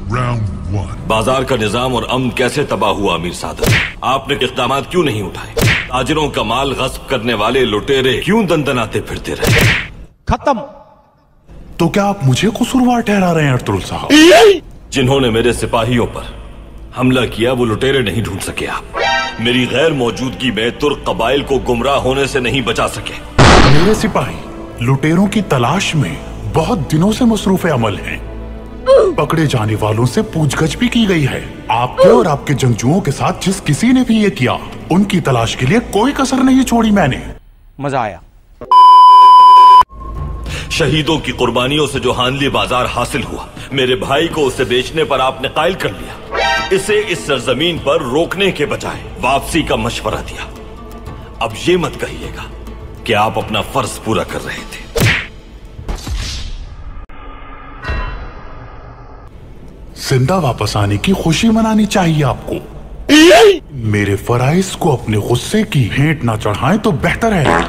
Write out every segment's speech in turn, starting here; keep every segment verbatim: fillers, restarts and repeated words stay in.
Round one. बाजार का निजाम और अमन कैसे तबाह हुआ अमीर सादत? आपने इक़दाम क्यों नहीं उठाए? ताजिरों का माल गस्ब करने वाले लुटेरे क्यों दंदनाते फिरते रहे? खत्म। तो क्या आप मुझे कसूरवार ठहरा रहे हैं अर्तुल साहब? जिन्होंने मेरे सिपाहियों पर हमला किया वो लुटेरे नहीं ढूंढ सके आप। मेरी गैर मौजूदगी में तुर्क कबाइल को गुमराह होने से नहीं बचा सके। मेरे सिपाही लुटेरों की तलाश में बहुत दिनों से मसरूफ अमल हैं। पकड़े जाने वालों से पूछगछ भी की गई है। आपके और आपके जंगजुओं के साथ जिस किसी ने भी ये किया, उनकी तलाश के लिए कोई कसर नहीं छोड़ी मैंने। मजा आया। शहीदों की कुर्बानियों से जो हानली बाजार हासिल हुआ, मेरे भाई को उसे बेचने पर आपने कायल कर लिया। इसे इस सरजमीन पर रोकने के बजाय वापसी का मशवरा दिया। अब ये मत कहिएगा कि आप अपना फर्ज पूरा कर रहे थे। जिंदा वापस आने की खुशी मनानी चाहिए आपको। मेरे फराइज को अपने गुस्से की भेंट ना चढ़ाएं तो बेहतर है।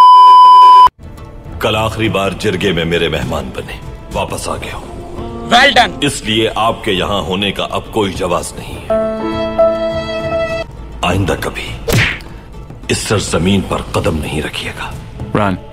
कल आखिरी बार जिरगे में मेरे मेहमान बने, वापस आ गया हूं। Well done. इसलिए आपके यहां होने का अब कोई जवाब नहीं है। आइंदा कभी इस सरजमीन पर कदम नहीं रखिएगा। रन।